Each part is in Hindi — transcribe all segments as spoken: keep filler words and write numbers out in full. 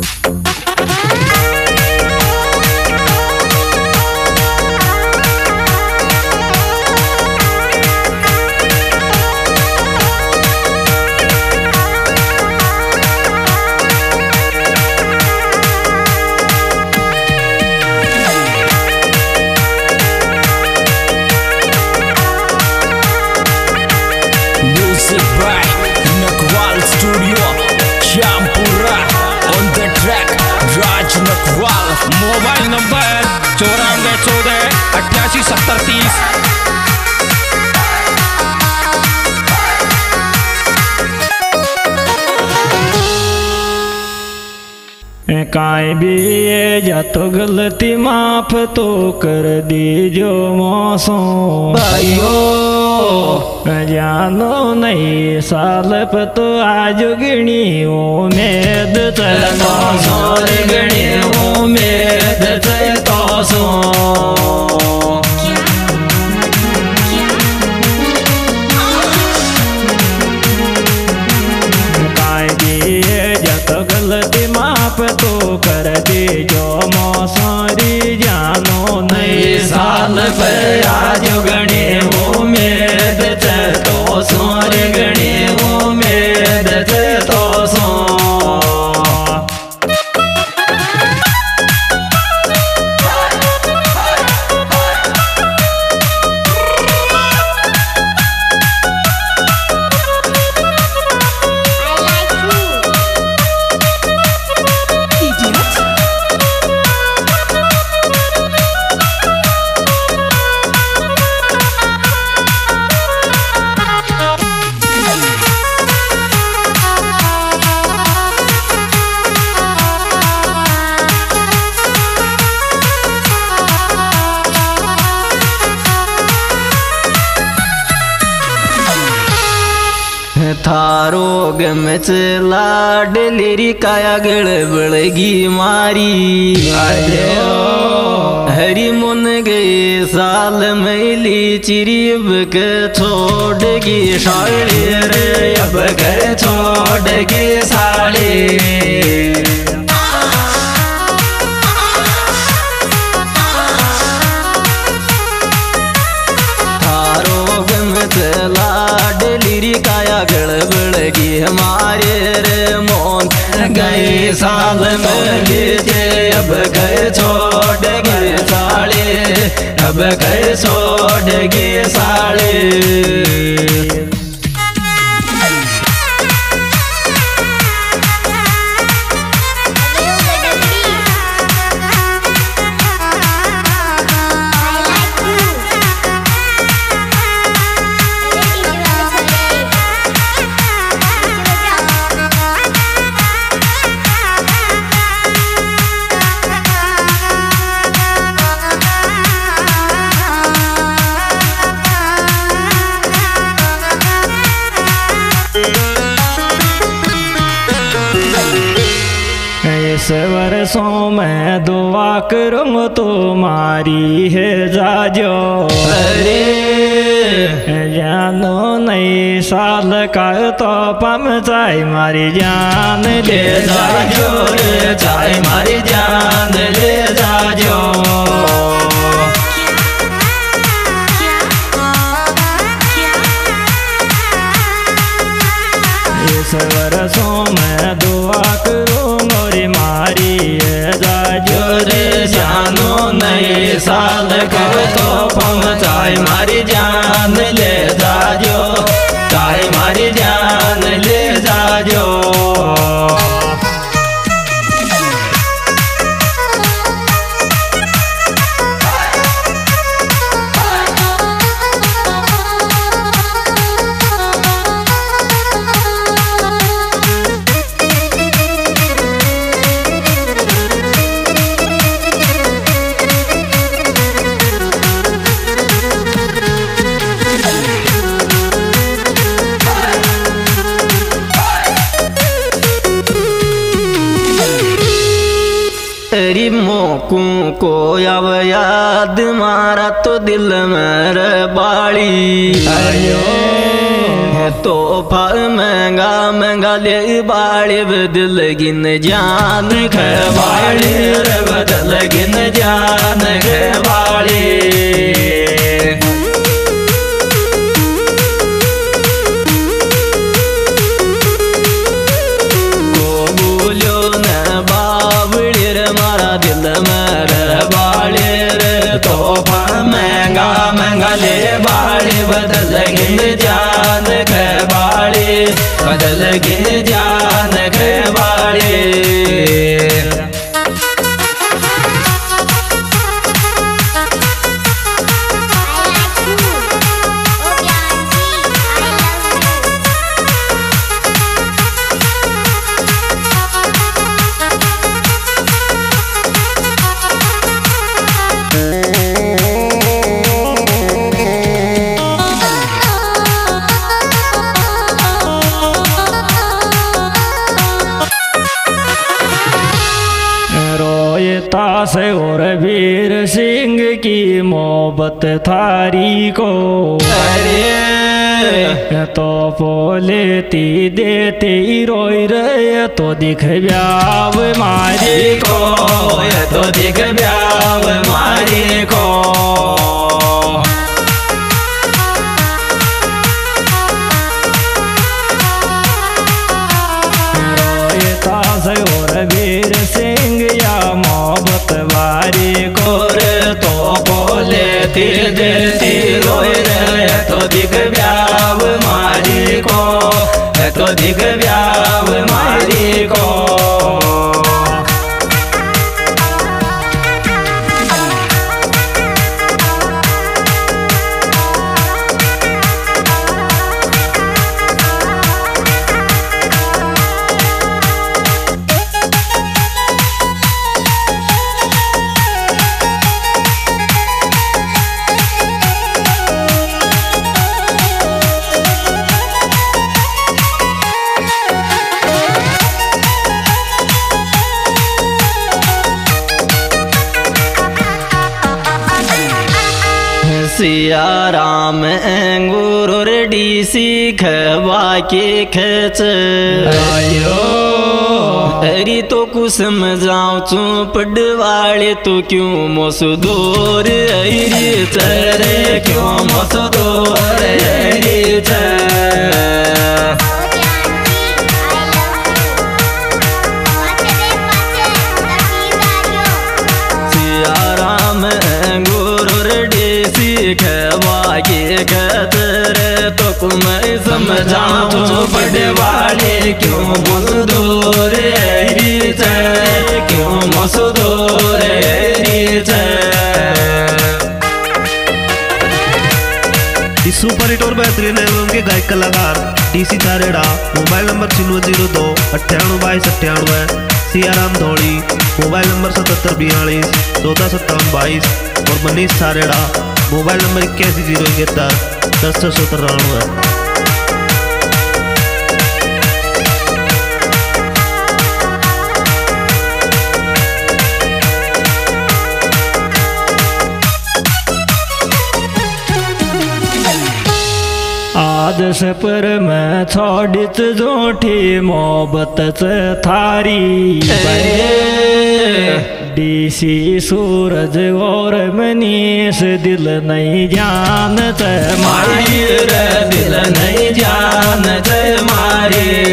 मोबाइल नंबर चौरानवे चौदह अट्ठासी सत्तर तीस। काई भी ये जा तो गलती माफ तो कर दीजो मौसों भाइयों, जानो नहीं साल पर तो आज गणी उम्मीद तो सोर गणी उम्मीद तो सो गलती माफ तो कर दे जो मौसरी जानो नई साल पर आज गणे उम्मीद तो सोर गणे उम्मीद तो सो थारो गमच लाडलेरी काया गड़बड़गी मारी हरी मुन गए साल मैली चिरीब के छोड़गी साड़ी रे अब घर छोड़गी साड़ी। लाडली काया गड़बड़गी हमारे रे मोन गए साल में लीजिए अब गए छोड़ गए साड़े अब गए छोड़ गए साड़े। इस वर्षों में दुआ करूँ तुम्हारी है जाजो अरे जानो नई साल का तो पम चाय मारी जान ले जाजो रे चाय मारी जान ले जाजो। इस वर्षों में दुआ करूँ मोरी मारी जाजो रे जानो नई साल का तो पम चाय मारी जान ले जाजो चाय मारी जान ले जाजो। तेरी मोकू को अब याद मारा तो दिल में बाड़ी तोहफा महंगा महंगा ले बाड़े बदल गिन जान खबाड़े रे बदल गिन जान खबाड़े को बोलो न बावड़ी रे मारा दिल मेरे बाड़े रे तोहफा महंगा महंगा ले बाड़े बदल गिन जान खबाड़े बदल गिन जान खबाड़े से और वीर सिंह की मोहब्बत थारी को अरे तो बोलेती देती रोई रे तो दिख ब्याव मारी को तो दिख ब्याव मारी को रोयता से और वीर सिंह या मोहब्बत वारी कोर तो बोले तिर देती रोए रे तो दिख ब्याव मारी को तो दिख ब्याव मारी को सिया राम अंगूर डीसी खवा के खच आयो अरे तो कुसम जाऊं चू पड़वाड़े तो क्यों मसदूर अरे चरे क्यों मसदूर अरे चर सिया राम अंगूर खवा के खतर तो कुम समझाऊं बड़े वाले क्यों मसदूर क्यों मसदूर इस सुपर हिट और बेहतरीन एल्बम के गायक कलाकार डीसी थारेड़ा। मोबाइल नंबर छिन्नवे जीरो दो अट्ठानवे बाईस अट्ठानवे। सियाराम धौड़ी मोबाइल नंबर सतहत्तर बयालीस चौदह सत्तावन बाईस। और मनीष थारेड़ा मोबाइल नंबर इक्यासी जीरो इकहत्तर दस छः सौ तिरानवे। आदर्श पर मैं छोड़ित जोठी मोहब्बत थारी डीसी सूरज और मनीष दिल नहीं जानत मारी रे दिल नहीं जानत मारी।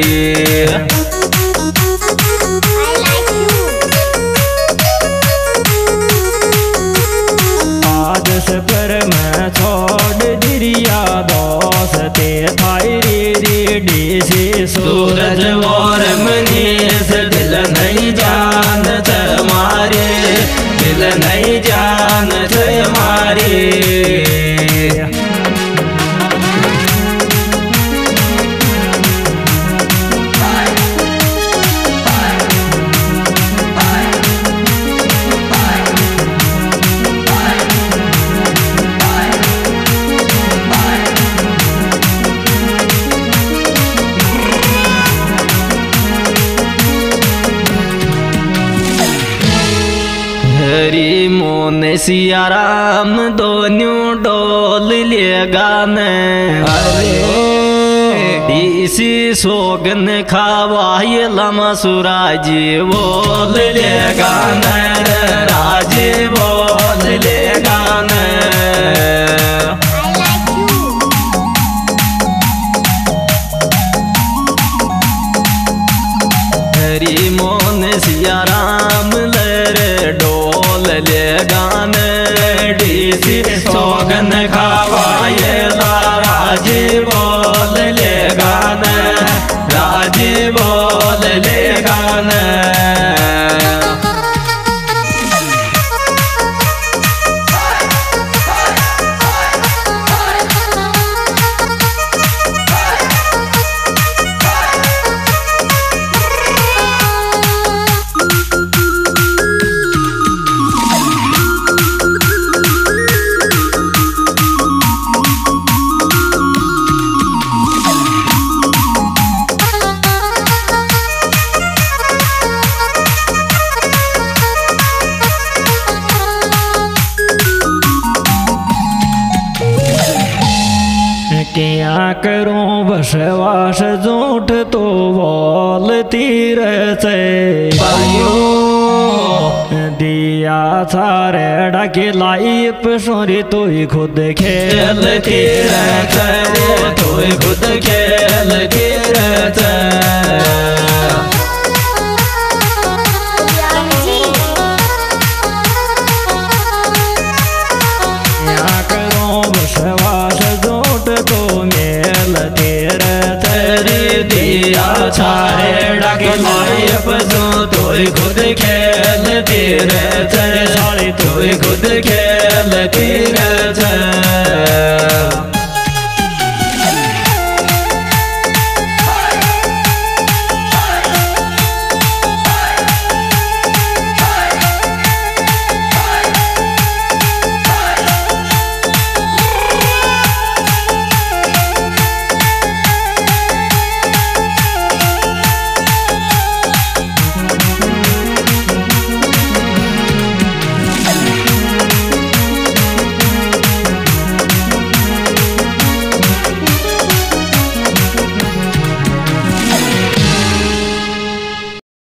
आदर्श पर मैं छोड़ दिरिया दोस्ते थाई रे डीसी सूरज और मनीष दिल नहीं जानत मारे दिल नहीं जानत मारे। हरी मोन सियाराम दोनों डोल ले गाने अरे इसी सोगन खावाए लमा सुराजी बोल ले गाना राजी बोल ले गाना हरी मोन सिया राम लरे डोल ले गाने डीसी सोगन खावाए राजी बोल ले गाने राजी बोल ले गाने क्या करूं बसवास झूठ तो बोलती रहते दिया सारे डाके लाइफ सोरी तो ही खुद खेलती रहते तो खुद खेलती रहते सारे डाके लाइफ जो तोय खुद खेलती रहते सारे तोय खुद खेलती रहते